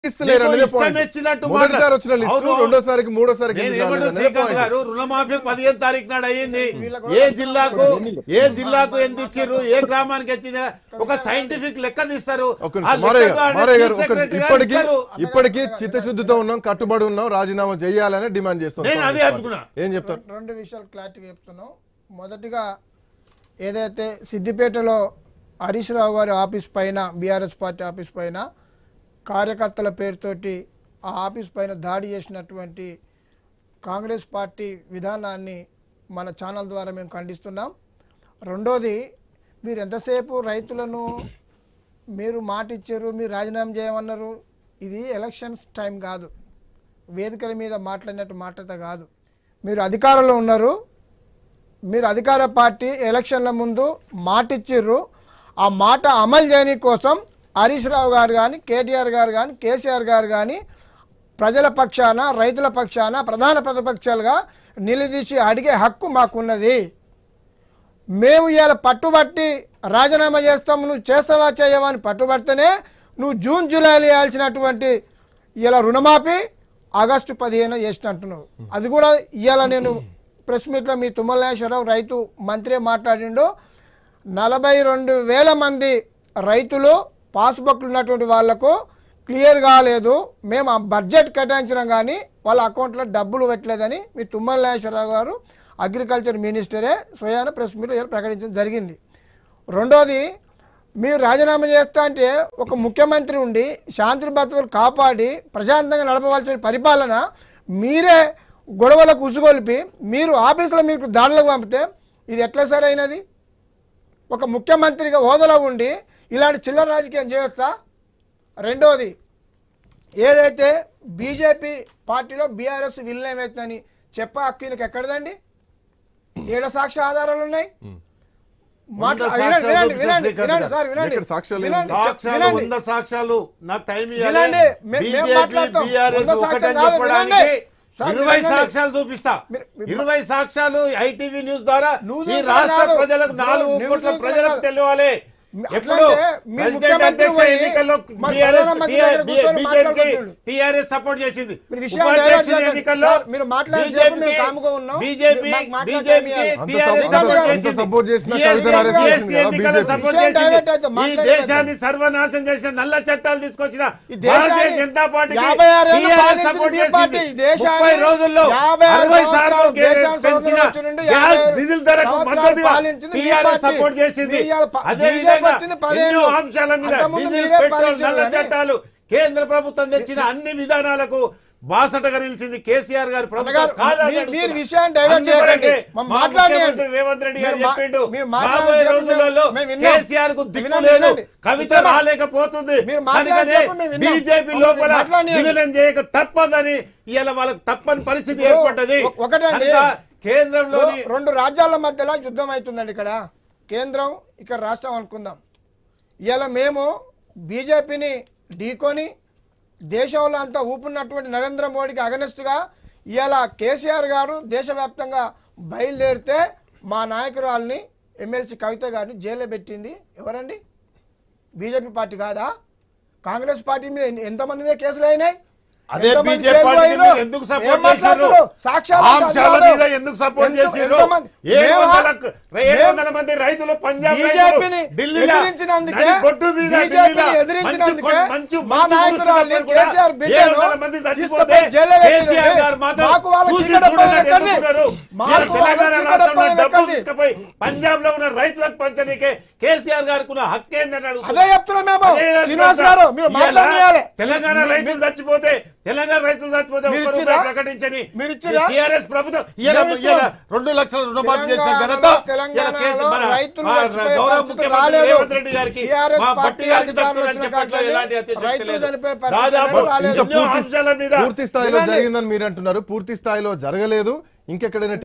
రుణమాఫీ 15వ తారీఖు నాడు అయ్యింది. ఏ జిల్లాకు ఎంత ఇచ్చారు, ఏ గ్రామానికి వచ్చింది ఒక సైంటిఫిక్ లెక్క తీస్తారు. ఇప్పటికీ చిత్తశుద్ధితో ఉన్నాం, కట్టుబడి ఉన్నాం, రాజీనామా చేయాలని డిమాండ్ చేస్తాం. ఏం చెప్తారు? రెండు విషయాలు క్లారిటీ చెప్తున్నాం. మొదటిగా ఏదైతే సిద్దిపేటలో హరీష్ రావు గారి ఆఫీస్ పైన, బీఆర్ఎస్ పార్టీ ఆఫీస్ పైన కార్యకర్తల పేరుతోటి ఆ ఆఫీస్ పైన దాడి చేసినటువంటి కాంగ్రెస్ పార్టీ విధానాన్ని మన ఛానల్ ద్వారా మేము ఖండిస్తున్నాం. రెండోది, మీరు ఎంతసేపు రైతులను మీరు మాట ఇచ్చారు, మీరు రాజీనామా చేయమన్నారు. ఇది ఎలక్షన్స్ టైం కాదు, వేదికల మీద మాట్లాడినట్టు మాట్లాడతా కాదు. మీరు అధికారంలో ఉన్నారు, మీరు అధికార పార్టీ ఎలక్షన్ల ముందు మాట ఇచ్చిర్రు. ఆ మాట అమలు చేయని కోసం హరీష్ రావు గారు కానీ, కేటీఆర్ గారు కానీ, కేసీఆర్ గారు కానీ ప్రజల పక్షాన, రైతుల పక్షాన ప్రధాన ప్రతిపక్షాలుగా నిలదీసి అడిగే హక్కు మాకున్నది. మేము ఇవాళ పట్టుబట్టి రాజీనామా చేస్తాము, నువ్వు చేస్తావా చేయవా అని పట్టుబడితేనే నువ్వు జూన్ జూలైలో వేయాల్సినటువంటి ఇలా రుణమాఫీ ఆగస్టు 15 చేసినట్టున్నావు. అది కూడా ఇవాళ నేను ప్రెస్ మీట్లో మీ తుమ్మల నాగేశ్వరరావు రైతు మంత్రి మాట్లాడిండు. 42,000 మంది రైతులు పాస్బుక్లు ఉన్నటువంటి వాళ్లకు క్లియర్ కాలేదు, మేము ఆ బడ్జెట్ కేటాయించడం కానీ వాళ్ళ అకౌంట్లో డబ్బులు పెట్టలేదని మీ తుమ్మల నాగేశ్వరరావు గారు అగ్రికల్చర్ మినిస్టరే స్వయాన ప్రెస్ మీట్లో ప్రకటించడం జరిగింది. రెండోది, మీరు రాజీనామా చేస్తా అంటే ఒక ముఖ్యమంత్రి ఉండి శాంతి భద్రతలు కాపాడి ప్రశాంతంగా నడపవలసిన పరిపాలన మీరే గొడవలకు ఉసుగొలిపి మీరు ఆఫీసులో మీకు దాడులకు పంపితే ఇది ఎట్లా సరైనది? ఒక ముఖ్యమంత్రిగా హోదాలో ఉండి ఇలాంటి చిల్లర రాజకీయం చేయొచ్చా? రెండోది, ఏదైతే బీజేపీ పార్టీలో బీఆర్ఎస్ విలీనం అవుతుందని చెప్ప హక్కునికి ఎక్కడదండి? ఏడ సాక్ష్య ఆధారాలు ఉన్నాయి. సాక్ష్యాలు నాకు టైం 20 సాక్ష్యాలు చూపిస్తా. 20 సాక్ష్యాలు ఐటీవీ న్యూస్ ద్వారా ఈ రాష్ట్ర ప్రజలకు 4 కోట్ల ప్రజలకు తెలియాలి. ఎప్పుడు ప్రెసిడెంట్ అధ్యక్ష ఎన్నికల్లో బీజేపీకి టీఆర్ఎస్ సపోర్ట్ చేసింది, ఉపాధ్యక్ష ఎన్నికల్లో ఈ దేశాన్ని సర్వనాశం చేసిన నల్ల చట్టాలు తీసుకొచ్చిన భారతీయ జనతా పార్టీకి టీఆర్ఎస్ సపోర్ట్ చేసింది. 30 రోజుల్లో 60 సార్లు పెంచిన గ్యాస్ డీజిల్ ధరకు మద్దతుగా టీఆర్ఎస్ సపోర్ట్ చేసింది. అదేవిధంగా ఎన్నో అంశాల మీద డీజిల్, పెట్రోల్, నల్ల చట్టాలు కేంద్ర ప్రభుత్వం తెచ్చిన అన్ని విధానాలకు బాసటగా నిలిచింది కేసీఆర్ గారి ప్రభుత్వం. రేవంత్ రెడ్డి గారు చెప్పిండు, రాబోయే రోజులలో కేసీఆర్ కు దిక్కు లేదు, కవిత రాలేకపోతుంది, అందుకనే బీజేపీ లోపల విలీనం చేయక తప్పదని ఇలా వాళ్ళకు తప్పని పరిస్థితి ఏర్పడ్డది. కేంద్రంలోని 2 రాజ్యాల మధ్యలో యుద్ధం అవుతుందండి. ఇక్కడ కేంద్రం, ఇక్కడ రాష్ట్రం అనుకుందాం. ఇలా మేము బీజేపీని ఢీకొని దేశంలో అంతా ఊపున్నటువంటి నరేంద్ర మోడీకి అగనెస్ట్గా ఇవాళ కేసీఆర్ గారు దేశవ్యాప్తంగా బయలుదేరితే మా నాయకురాల్ని ఎమ్మెల్సీ కవిత గారిని జైల్లో పెట్టింది ఎవరండి? బీజేపీ పార్టీ కాదా? కాంగ్రెస్ పార్టీ మీద ఎంతమంది మీద కేసులు అయినాయి? అదే బీజేపీ పార్టీ ఎందుకు సపోర్ట్ చేశారు? అంశాల మీద ఎందుకు సపోర్ట్ చేశారు? 700 మంది రైతులు పంజాబ్ ఢిల్లీలో బొడ్డు మీద మంది చచ్చిపోతే కేసీఆర్ గారు మాత్రం తెలంగాణ రాష్ట్రంలో డబ్బు తీసుకుపోయి పంజాబ్ లో ఉన్న రైతులకు పంచనీకే కేసీఆర్ గారికి ఉన్న హక్కు ఏందని తెలంగాణ రైతులు చచ్చిపోతే ప్రకటించని టీఆర్ఎస్ ప్రభుత్వం 2 లక్షల రుణమాఫీ చేసిన ఘనత గౌరవ ముఖ్యమంత్రి రేవంత్ రెడ్డి గారికి, మా భట్టి గారికి దక్కుతుందని చెప్పట్లో ఎలాంటి అత్యశక్తి లేదు. దాదాపు ఎన్నో అంశాల మీద పూర్తి స్థాయిలో జరిగిందని మీరు అంటున్నారు, పూర్తి స్థాయిలో జరగలేదు. ఇంకెక్కడైనా